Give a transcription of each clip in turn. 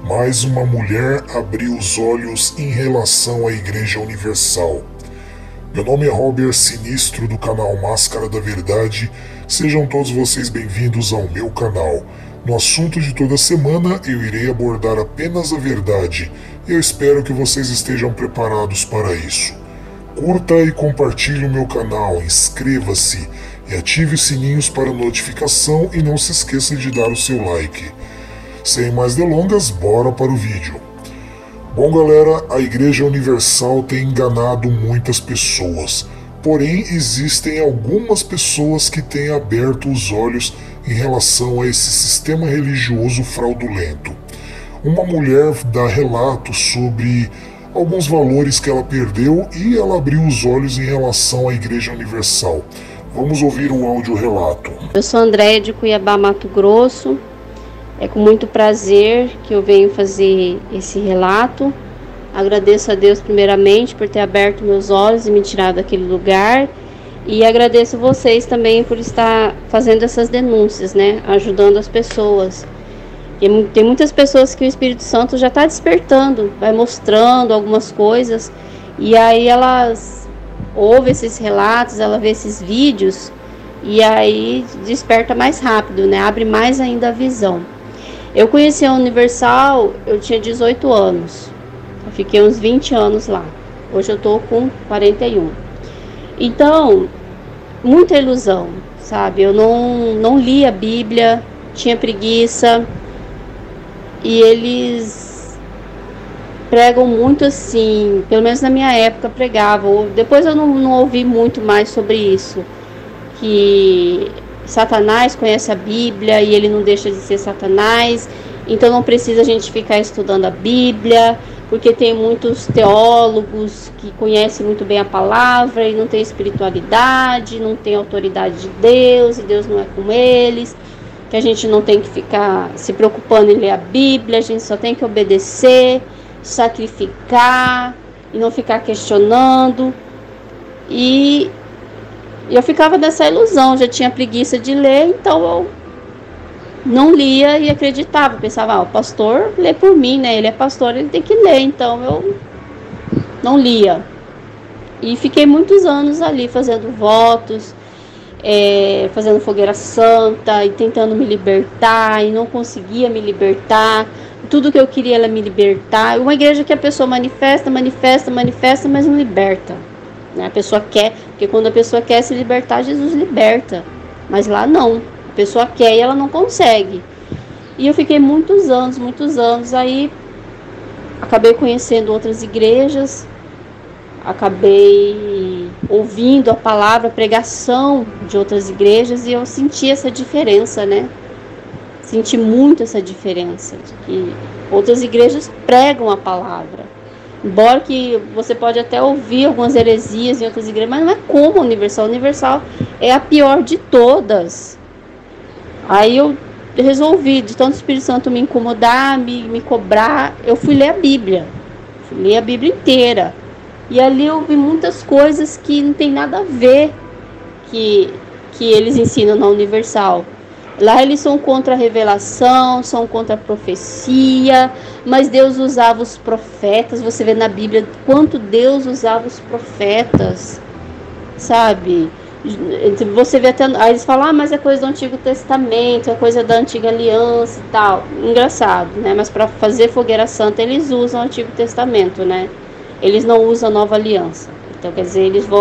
Mais uma mulher abriu os olhos em relação à Igreja Universal. Meu nome é Robert Sinistro, do canal Máscara da Verdade. Sejam todos vocês bem-vindos ao meu canal. No assunto de toda semana eu irei abordar apenas a verdade e eu espero que vocês estejam preparados para isso. Curta e compartilhe o meu canal, inscreva-se e ative os sininhos para notificação e não se esqueça de dar o seu like. Sem mais delongas, bora para o vídeo. Bom galera, a Igreja Universal tem enganado muitas pessoas, porém existem algumas pessoas que têm aberto os olhos em relação a esse sistema religioso fraudulento. Uma mulher dá relatos sobre alguns valores que ela perdeu e ela abriu os olhos em relação à Igreja Universal. Vamos ouvir o áudio relato. Eu sou Andréia de Cuiabá, Mato Grosso. É com muito prazer que eu venho fazer esse relato. Agradeço a Deus primeiramente por ter aberto meus olhos e me tirado daquele lugar. E agradeço vocês também por estar fazendo essas denúncias, né? Ajudando as pessoas. E tem muitas pessoas que o Espírito Santo já está despertando, vai mostrando algumas coisas. E aí elas ouvem esses relatos, ela vê esses vídeos e aí desperta mais rápido, né? Abre mais ainda a visão. Eu conheci a Universal, eu tinha 18 anos. Eu fiquei uns 20 anos lá. Hoje eu tô com 41. Então, muita ilusão, sabe? Eu não li a Bíblia, tinha preguiça. E eles pregam muito assim, pelo menos na minha época pregavam. Depois eu não ouvi muito mais sobre isso. Que Satanás conhece a Bíblia e ele não deixa de ser Satanás, então não precisa a gente ficar estudando a Bíblia, porque tem muitos teólogos que conhecem muito bem a palavra e não tem espiritualidade, não tem autoridade de Deus e Deus não é com eles, que a gente não tem que ficar se preocupando em ler a Bíblia, a gente só tem que obedecer, sacrificar e não ficar questionando. E eu ficava nessa ilusão, já tinha preguiça de ler, então eu não lia e acreditava. Pensava, o pastor lê por mim, né? Ele é pastor, ele tem que ler, então eu não lia. E fiquei muitos anos ali fazendo votos, fazendo fogueira santa e tentando me libertar e não conseguia me libertar. Tudo que eu queria era me libertar. Uma igreja que a pessoa manifesta, mas não liberta. A pessoa quer, porque quando a pessoa quer se libertar, Jesus liberta. Mas lá não, a pessoa quer e ela não consegue. E eu fiquei muitos anos, aí acabei conhecendo outras igrejas, acabei ouvindo a palavra, a pregação de outras igrejas e eu senti essa diferença, né? Senti muito essa diferença, de que outras igrejas pregam a palavra. Embora que você pode até ouvir algumas heresias em outras igrejas, mas não é como a Universal. A Universal é a pior de todas. Aí eu resolvi, de tanto o Espírito Santo me incomodar, me cobrar, eu fui ler a Bíblia. Fui ler a Bíblia inteira. E ali eu vi muitas coisas que não tem nada a ver que eles ensinam na Universal. Lá eles são contra a revelação, são contra a profecia, mas Deus usava os profetas. Você vê na Bíblia quanto Deus usava os profetas, sabe? Você vê até, aí eles falam, mas é coisa do Antigo Testamento, é coisa da Antiga Aliança e tal. Engraçado, né? Mas para fazer fogueira santa eles usam o Antigo Testamento, né? Eles não usam a Nova Aliança. Então, quer dizer, eles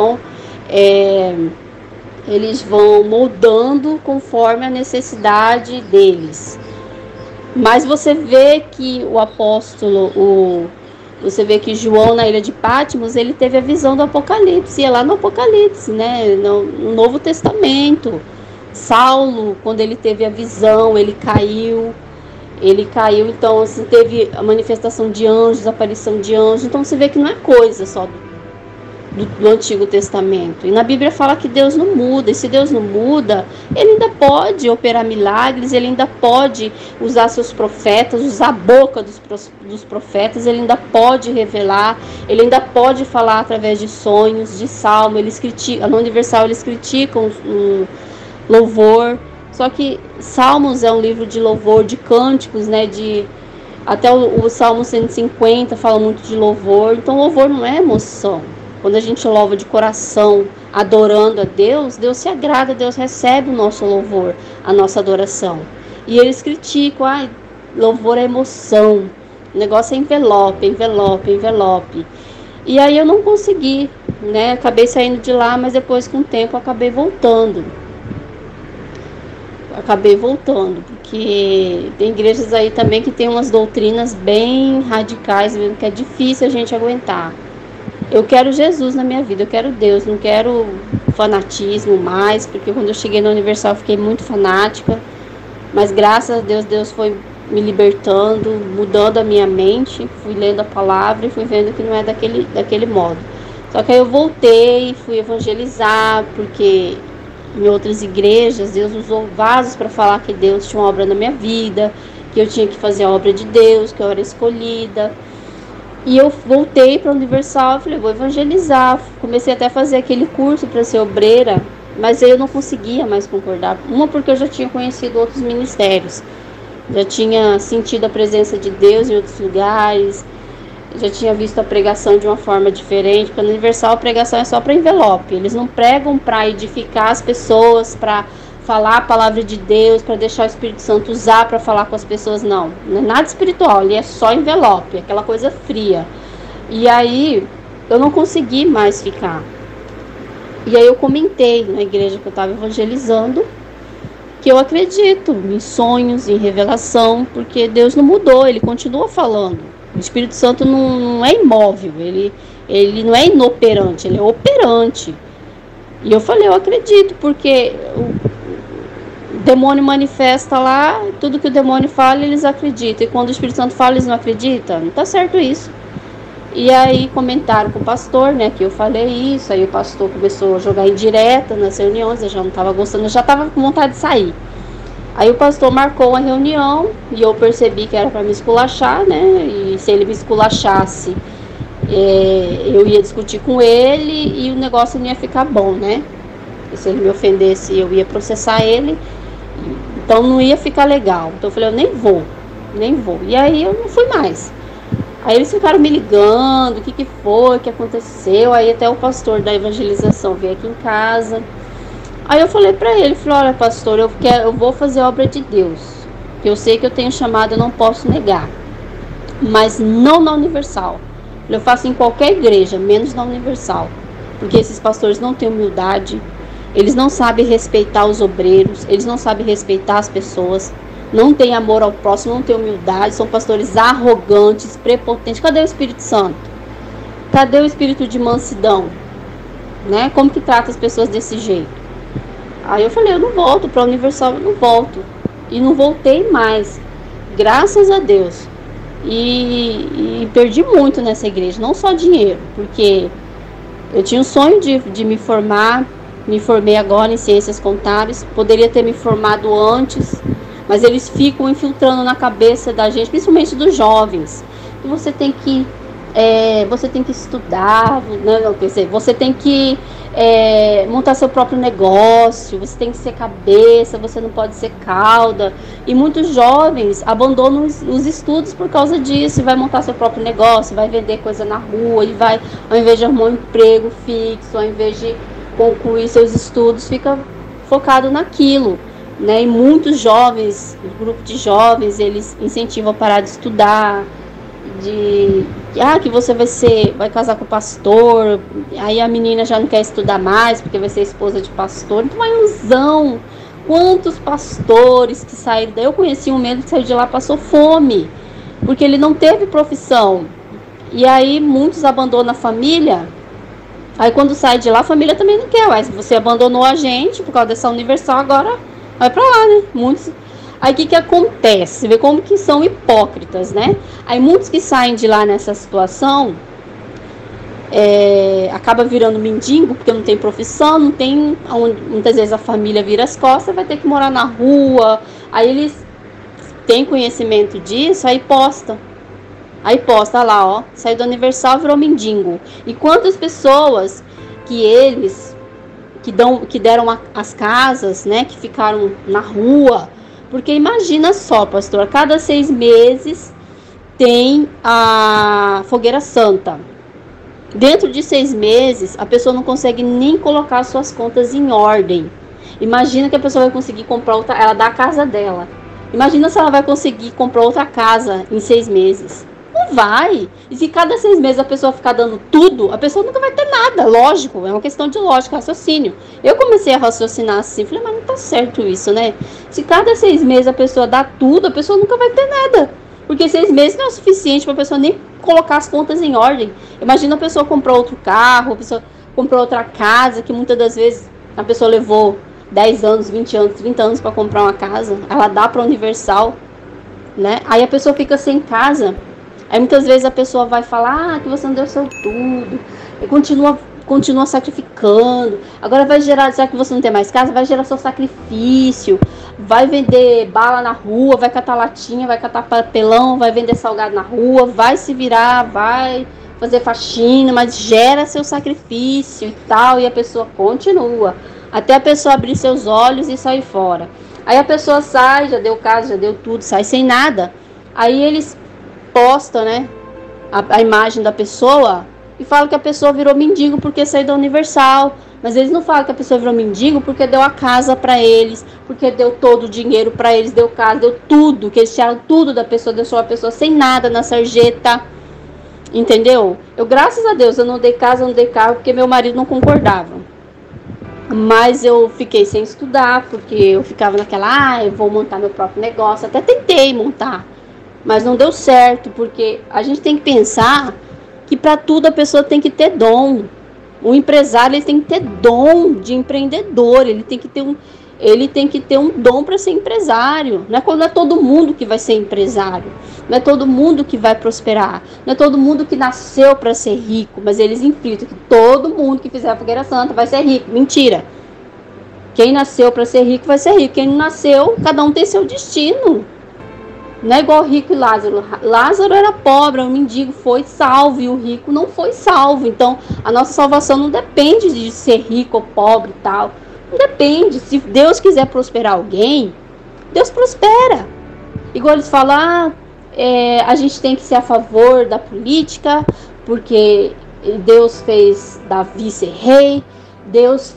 vão moldando conforme a necessidade deles. Mas você vê que o apóstolo, você vê que João na ilha de Patmos, ele teve a visão do Apocalipse, e é lá no Apocalipse, né? No Novo Testamento. Saulo, quando ele teve a visão, ele caiu, então assim, teve a manifestação de anjos, a aparição de anjos. Então você vê que não é coisa só do Antigo Testamento. E na Bíblia fala que Deus não muda. E se Deus não muda, ele ainda pode operar milagres, ele ainda pode usar seus profetas, usar a boca dos profetas, ele ainda pode revelar, ele ainda pode falar através de sonhos, de salmo. Eles criticam, na Universal eles criticam o louvor. Só que Salmos é um livro de louvor, de cânticos, né? Até o Salmo 150 fala muito de louvor. Então louvor não é emoção. Quando a gente louva de coração, adorando a Deus, Deus se agrada, Deus recebe o nosso louvor, a nossa adoração. E eles criticam, louvor é emoção, o negócio é envelope, envelope, envelope. E aí eu não consegui, né? Acabei saindo de lá, mas depois com o tempo acabei voltando. Porque tem igrejas aí também que tem umas doutrinas bem radicais, mesmo que é difícil a gente aguentar. Eu quero Jesus na minha vida, eu quero Deus, não quero fanatismo mais, porque quando eu cheguei na Universal eu fiquei muito fanática, mas graças a Deus, Deus foi me libertando, mudando a minha mente, fui lendo a palavra e fui vendo que não é daquele modo. Só que aí eu voltei, fui evangelizar, porque em outras igrejas Deus usou vasos para falar que Deus tinha uma obra na minha vida, que eu tinha que fazer a obra de Deus, que eu era escolhida. E eu voltei para a Universal, falei, vou evangelizar. Comecei até a fazer aquele curso para ser obreira, mas aí eu não conseguia mais concordar. Uma, porque eu já tinha conhecido outros ministérios, já tinha sentido a presença de Deus em outros lugares, já tinha visto a pregação de uma forma diferente, porque na Universal a pregação é só para envelope. Eles não pregam para edificar as pessoas, para falar a palavra de Deus, para deixar o Espírito Santo usar para falar com as pessoas, não. Não é nada espiritual, ali é só envelope, aquela coisa fria. E aí eu não consegui mais ficar. E aí eu comentei na igreja que eu estava evangelizando que eu acredito em sonhos, em revelação, porque Deus não mudou, Ele continua falando. O Espírito Santo não é imóvel, ele não é inoperante, ele é operante. E eu falei, eu acredito, porque o demônio manifesta lá, tudo que o demônio fala, eles acreditam. E quando o Espírito Santo fala, eles não acreditam. Não tá certo isso. E aí comentaram com o pastor, né, que eu falei isso. Aí o pastor começou a jogar indireta nas reuniões, eu já não estava gostando, eu já estava com vontade de sair. Aí o pastor marcou uma reunião e eu percebi que era para me esculachar, né? E se ele me esculachasse, eu ia discutir com ele e o negócio não ia ficar bom, né? E se ele me ofendesse, eu ia processar ele. Então não ia ficar legal. Então eu falei, eu nem vou. E aí eu não fui mais. Aí eles ficaram me ligando, o que foi, o que aconteceu. Aí até o pastor da evangelização veio aqui em casa. Aí eu falei pra ele, olha pastor, eu vou fazer a obra de Deus. Que eu sei que eu tenho chamado, eu não posso negar. Mas não na Universal. Eu faço em qualquer igreja, menos na Universal. Porque esses pastores não têm humildade. Eles não sabem respeitar os obreiros, eles não sabem respeitar as pessoas, não têm amor ao próximo, não têm humildade, são pastores arrogantes, prepotentes. Cadê o Espírito Santo? Cadê o espírito de mansidão? Né? Como que trata as pessoas desse jeito? Aí eu falei, eu não volto para a Universal, eu não volto. E não voltei mais, graças a Deus. E perdi muito nessa igreja, não só dinheiro, porque eu tinha um sonho de me formar. Me formei agora em ciências contábeis, poderia ter me formado antes, mas eles ficam infiltrando na cabeça da gente, principalmente dos jovens, que você tem que estudar, né? Você tem que montar seu próprio negócio, você tem que ser cabeça, você não pode ser cauda. E muitos jovens abandonam os estudos por causa disso, e vai montar seu próprio negócio, vai vender coisa na rua, e vai, ao invés de arrumar um emprego fixo, ao invés de concluir seus estudos, fica focado naquilo, né? E muitos jovens, o grupo de jovens, eles incentivam a parar de estudar, que você vai casar com o pastor, aí a menina já não quer estudar mais porque vai ser esposa de pastor. Então é ilusão. Quantos pastores que saíram daí, eu conheci um mesmo que saiu de lá, passou fome, porque ele não teve profissão. E aí muitos abandonam a família. Aí quando sai de lá, a família também não quer. Mas você abandonou a gente por causa dessa Universal, agora vai pra lá, né? Muitos. Aí o que acontece? Você vê como que são hipócritas, né? Aí muitos que saem de lá nessa situação, acaba virando mendigo, porque não tem profissão, não tem, muitas vezes a família vira as costas, vai ter que morar na rua. Aí eles têm conhecimento disso, aí posta. Aí posta lá, ó, saiu do Universal, virou mendigo. E quantas pessoas que deram as casas, né, que ficaram na rua. Porque imagina só, pastor, a cada 6 meses tem a fogueira santa. Dentro de 6 meses, a pessoa não consegue nem colocar suas contas em ordem. Imagina que a pessoa vai conseguir comprar outra, ela dá a casa dela. Imagina se ela vai conseguir comprar outra casa em 6 meses. Não vai. E se cada 6 meses a pessoa ficar dando tudo, a pessoa nunca vai ter nada. Lógico, é uma questão de lógica, raciocínio. Eu comecei a raciocinar assim, falei, mas não tá certo isso, né? Se cada 6 meses a pessoa dá tudo, a pessoa nunca vai ter nada. Porque 6 meses não é o suficiente para a pessoa nem colocar as contas em ordem. Imagina a pessoa comprar outro carro, a pessoa comprou outra casa, que muitas das vezes a pessoa levou 10 anos, 20 anos, 30 anos para comprar uma casa. Ela dá para Universal, né? Aí a pessoa fica sem casa. Aí muitas vezes a pessoa vai falar que você não deu seu tudo. E continua sacrificando. Agora vai gerar, já que você não tem mais casa, vai gerar seu sacrifício. Vai vender bala na rua, vai catar latinha, vai catar papelão, vai vender salgado na rua, vai se virar, vai fazer faxina, mas gera seu sacrifício e tal, e a pessoa continua. Até a pessoa abrir seus olhos e sair fora. Aí a pessoa sai, já deu casa, já deu tudo, sai sem nada. Aí eles postam, né, a imagem da pessoa e falam que a pessoa virou mendigo porque saiu da Universal. Mas eles não falam que a pessoa virou mendigo porque deu a casa para eles, porque deu todo o dinheiro para eles, deu casa, deu tudo, que eles tiraram tudo da pessoa, deixou a pessoa sem nada na sarjeta. Entendeu? Eu, graças a Deus, eu não dei casa, eu não dei carro porque meu marido não concordava. Mas eu fiquei sem estudar, porque eu ficava naquela, eu vou montar meu próprio negócio. Até tentei montar, mas não deu certo, porque a gente tem que pensar que para tudo a pessoa tem que ter dom. O empresário, ele tem que ter dom de empreendedor, ele tem que ter um dom para ser empresário. Não é todo mundo que vai ser empresário, não é todo mundo que vai prosperar, não é todo mundo que nasceu para ser rico, mas eles infiltram que todo mundo que fizer a fogueira santa vai ser rico. Mentira. Quem nasceu para ser rico vai ser rico, quem não nasceu, cada um tem seu destino. Não é igual Rico e Lázaro. Lázaro era pobre, um mendigo, foi salvo, e o rico não foi salvo. Então, a nossa salvação não depende de ser rico ou pobre e tal. Não depende. Se Deus quiser prosperar alguém, Deus prospera. Igual eles falam, a gente tem que ser a favor da política, porque Deus fez Davi ser rei, Deus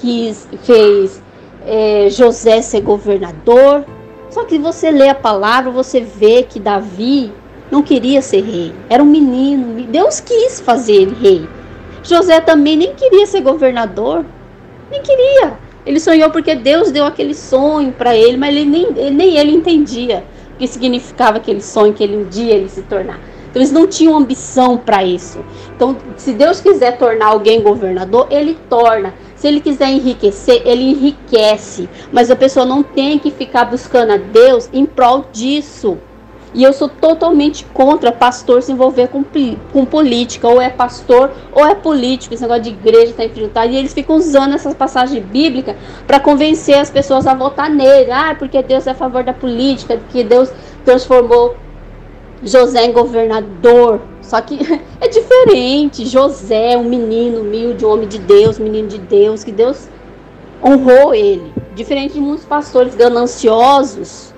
fez José ser governador. Só que você lê a palavra, você vê que Davi não queria ser rei. Era um menino. Deus quis fazer ele rei. José também nem queria ser governador. Nem queria. Ele sonhou porque Deus deu aquele sonho para ele, mas nem ele entendia o que significava aquele sonho, que um dia ele se tornar. Então eles não tinham ambição para isso. Então, se Deus quiser tornar alguém governador, ele torna. Se ele quiser enriquecer, ele enriquece. Mas a pessoa não tem que ficar buscando a Deus em prol disso. E eu sou totalmente contra pastor se envolver com política. Ou é pastor ou é político. Esse negócio de igreja está infiltrado. E eles ficam usando essas passagens bíblicas para convencer as pessoas a votar nele. Porque Deus é a favor da política, que Deus transformou José em governador. Só que é diferente. José, um menino humilde, um homem de Deus, menino de Deus, que Deus honrou ele. Diferente de muitos pastores gananciosos,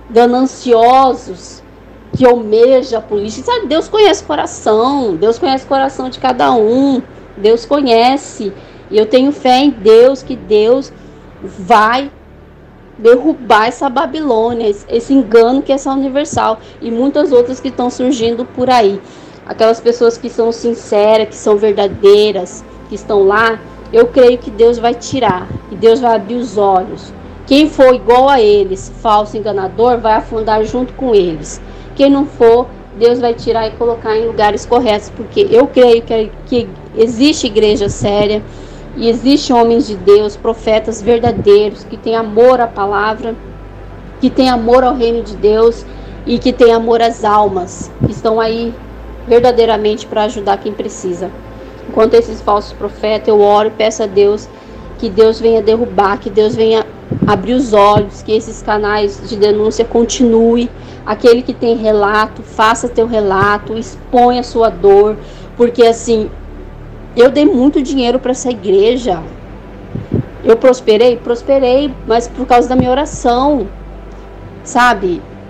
que almejam a política. Sabe, Deus conhece o coração, Deus conhece o coração de cada um, Deus conhece. E eu tenho fé em Deus, que Deus vai derrubar essa Babilônia, esse engano que é essa Universal e muitas outras que estão surgindo por aí. Aquelas pessoas que são sinceras, que são verdadeiras, que estão lá, eu creio que Deus vai tirar, que Deus vai abrir os olhos. Quem for igual a eles, falso, enganador, vai afundar junto com eles. Quem não for, Deus vai tirar e colocar em lugares corretos, porque eu creio que existe igreja séria, e existem homens de Deus, profetas verdadeiros, que têm amor à palavra, que têm amor ao reino de Deus e que têm amor às almas, que estão aí verdadeiramente para ajudar quem precisa. Enquanto esses falsos profetas, eu oro e peço a Deus que Deus venha derrubar, que Deus venha abrir os olhos, que esses canais de denúncia continuem. Aquele que tem relato, faça teu relato, exponha a sua dor, porque assim, eu dei muito dinheiro para essa igreja. Eu prosperei, mas por causa da minha oração, sabe?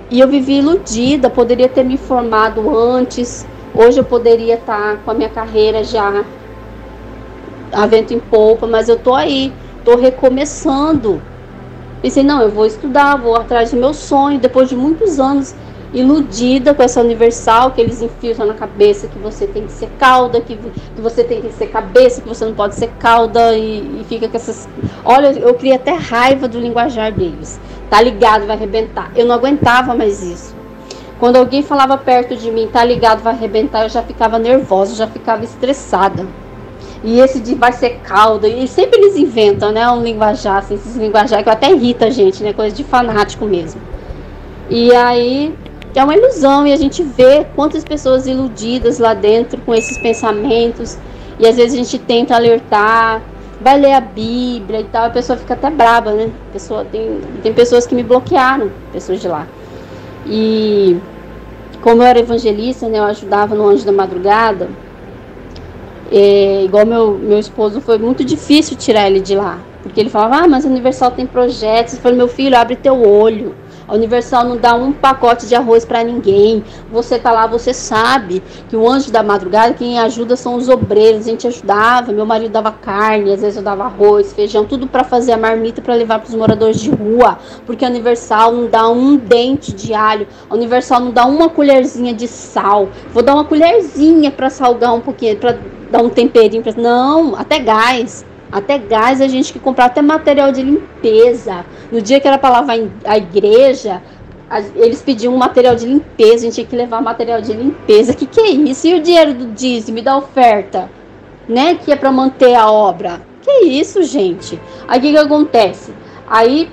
E eu vivi iludida, poderia ter me formado antes. Hoje eu poderia estar com a minha carreira já a vento em polpa, mas eu tô aí, tô recomeçando. Pensei, não, eu vou estudar, vou atrás do meu sonho, depois de muitos anos iludida com essa Universal, que eles infiltram na cabeça que você tem que ser cauda, que você tem que ser cabeça, que você não pode ser cauda, e fica com essas... Olha, eu criei até raiva do linguajar deles. Tá ligado, vai arrebentar. Eu não aguentava mais isso. Quando alguém falava perto de mim, tá ligado, vai arrebentar, eu já ficava nervosa, já ficava estressada. E esse de vai ser cauda, e sempre eles inventam, né, um linguajar, assim, esses linguajar que até irrita a gente, né, coisa de fanático mesmo. E aí é uma ilusão, e a gente vê quantas pessoas iludidas lá dentro com esses pensamentos, e às vezes a gente tenta alertar, vai ler a Bíblia e tal, a pessoa fica até braba, né? Tem pessoas que me bloquearam, pessoas de lá. E como eu era evangelista, né, eu ajudava no Anjo da Madrugada, igual meu esposo, foi muito difícil tirar ele de lá, porque ele falava, mas a Universal tem projetos. Eu falei, meu filho, abre teu olho, a Universal não dá um pacote de arroz para ninguém, você tá lá, você sabe que o Anjo da Madrugada, quem ajuda são os obreiros. A gente ajudava, meu marido dava carne, às vezes eu dava arroz, feijão, tudo para fazer a marmita para levar para os moradores de rua, porque a Universal não dá um dente de alho, a Universal não dá uma colherzinha de sal, vou dar uma colherzinha para salgar um pouquinho, para dar um temperinho, não, até gás a gente que comprava, até material de limpeza. No dia que era para lavar a igreja, eles pediam um material de limpeza, a gente tinha que levar material de limpeza. Que é isso? E o dinheiro do dízimo, da oferta, né, que é para manter a obra? Que é isso, gente? Aí o que acontece? Aí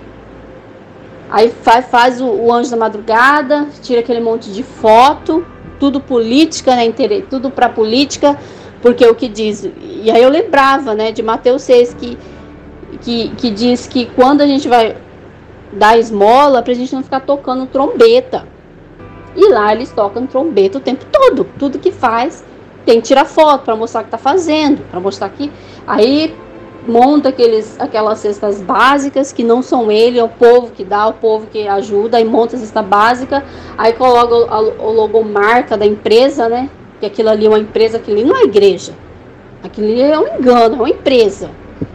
faz o Anjo da Madrugada, tira aquele monte de foto, tudo política, né, tudo para política. Porque o que diz, e aí eu lembrava, né, de Mateus 6, que diz que quando a gente vai dar esmola, pra gente não ficar tocando trombeta. E lá eles tocam trombeta o tempo todo. Tudo que faz, tem que tirar foto para mostrar o que tá fazendo, para mostrar que... Aí monta aquelas cestas básicas, que não são ele, é o povo que dá, o povo que ajuda, aí monta a cesta básica, aí coloca a logomarca da empresa, né? Que aquilo ali é uma empresa, aquilo ali não é igreja, aquilo ali é um engano, é uma empresa,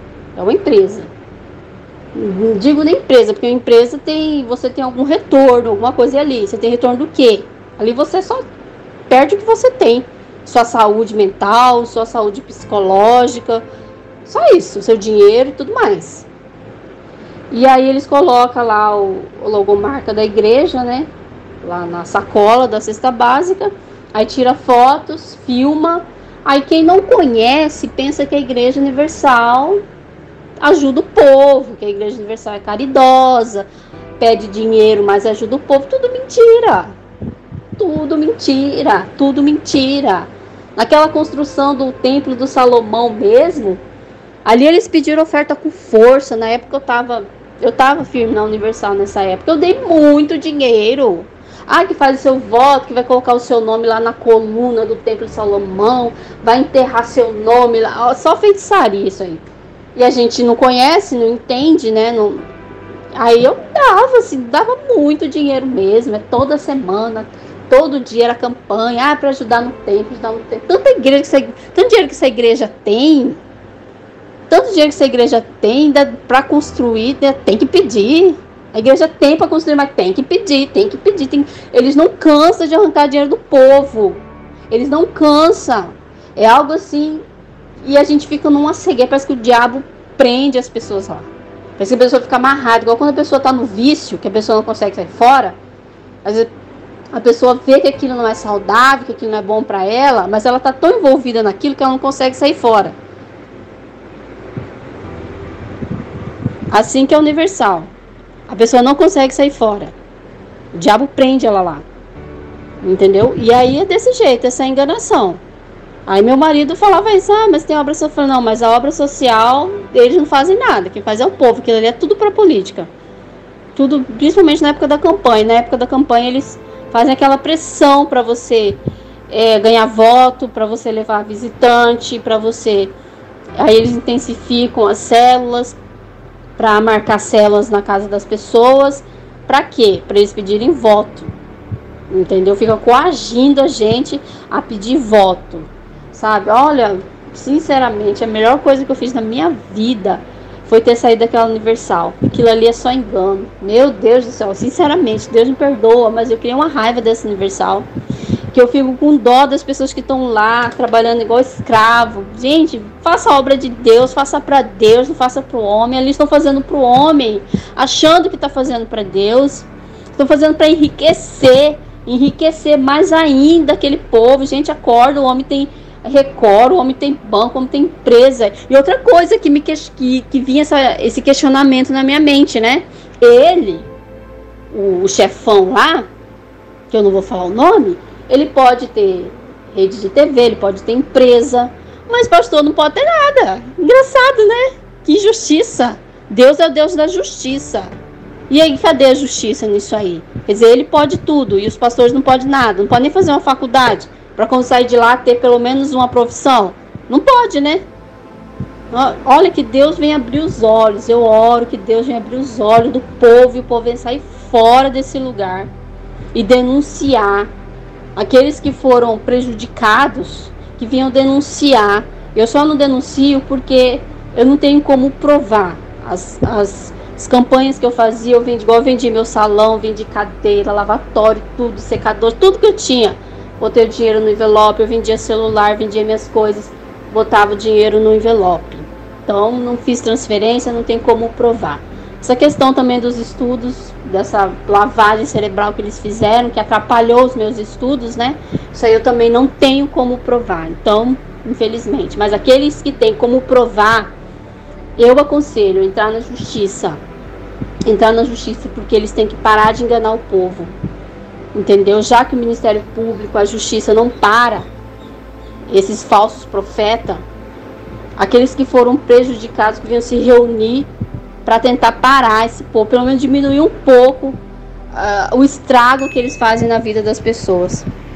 não digo nem empresa, porque a empresa você tem algum retorno, alguma coisa ali. Você tem retorno do quê? Ali você só perde o que você tem, sua saúde mental, sua saúde psicológica, só isso, seu dinheiro e tudo mais. E aí eles colocam lá o logomarca da igreja, né, lá na sacola da cesta básica. Aí tira fotos, filma. Aí quem não conhece pensa que a Igreja Universal ajuda o povo, que a Igreja Universal é caridosa, pede dinheiro, mas ajuda o povo. Tudo mentira. Tudo mentira. Tudo mentira. Naquela construção do Templo do Salomão mesmo, ali eles pediram oferta com força. Na época eu tava firme na Universal nessa época. Eu dei muito dinheiro. Que faz o seu voto, que vai colocar o seu nome lá na coluna do Templo de Salomão, vai enterrar seu nome lá, só feitiçaria isso aí. E a gente não conhece, não entende, né? Não... Aí eu dava muito dinheiro mesmo, toda semana, todo dia era campanha, para ajudar no templo, tanto dinheiro que essa igreja tem, para construir, né? Tem que pedir. A igreja tem para construir, mas tem que pedir. Eles não cansam de arrancar dinheiro do povo. Eles não cansam. É algo assim. E a gente fica numa cegueira. Parece que o diabo prende as pessoas lá. Parece que a pessoa fica amarrada. Igual quando a pessoa está no vício, que a pessoa não consegue sair fora. Às vezes a pessoa vê que aquilo não é saudável, que aquilo não é bom para ela, mas ela está tão envolvida naquilo que ela não consegue sair fora. Assim que é Universal. A pessoa não consegue sair fora. O diabo prende ela lá. Entendeu? E aí é desse jeito, essa enganação. Aí meu marido falava isso, mas tem obra social. Não, mas a obra social, eles não fazem nada. Quem faz é o povo, aquilo ali é tudo pra política. Tudo, principalmente na época da campanha. Na época da campanha eles fazem aquela pressão pra você ganhar voto, pra você levar visitante, pra você... Aí eles intensificam as células, para marcar células na casa das pessoas. Para quê? Para eles pedirem voto. entendeu? Fica coagindo a gente a pedir voto, sabe? Olha, sinceramente, a melhor coisa que eu fiz na minha vida foi ter saído daquela Universal. Aquilo ali é só engano. Meu Deus do céu, sinceramente, Deus me perdoa, mas eu criei uma raiva dessa Universal, que eu fico com dó das pessoas que estão lá trabalhando igual escravo. Gente, faça a obra de Deus, faça para Deus, não faça para o homem. Ali estão fazendo para o homem, achando que está fazendo para Deus. Estão fazendo para enriquecer mais ainda aquele povo. Gente, acorda, o homem tem Record, o homem tem banco, o homem tem empresa. E outra coisa que vinha esse questionamento na minha mente, né? Ele, o chefão lá, que eu não vou falar o nome, ele pode ter rede de TV, ele pode ter empresa, mas pastor não pode ter nada. Engraçado, né? Que injustiça. Deus é o Deus da justiça. E aí, cadê a justiça nisso aí? Quer dizer, ele pode tudo e os pastores não podem nada. Não podem nem fazer uma faculdade para quando sair de lá ter pelo menos uma profissão. Não pode, né? Olha, que Deus venha abrir os olhos. Eu oro que Deus venha abrir os olhos do povo e o povo venha sair fora desse lugar e denunciar aqueles que foram prejudicados, que venham denunciar. Eu só não denuncio porque eu não tenho como provar. As campanhas que eu fazia, eu vendi meu salão, vendi cadeira, lavatório, tudo, secador, tudo que eu tinha. Botei o dinheiro no envelope, eu vendia celular, vendia minhas coisas, botava o dinheiro no envelope. Então, não fiz transferência, não tem como provar. Essa questão também dos estudos, dessa lavagem cerebral que eles fizeram, que atrapalhou os meus estudos, né? Isso aí eu também não tenho como provar. Então, infelizmente. Mas aqueles que têm como provar, eu aconselho entrar na justiça. Entrar na justiça porque eles têm que parar de enganar o povo. Entendeu? Já que o Ministério Público, a justiça não para esses falsos profetas, aqueles que foram prejudicados, que vinham se reunir para tentar parar esse povo, pelo menos diminuir um pouco o estrago que eles fazem na vida das pessoas.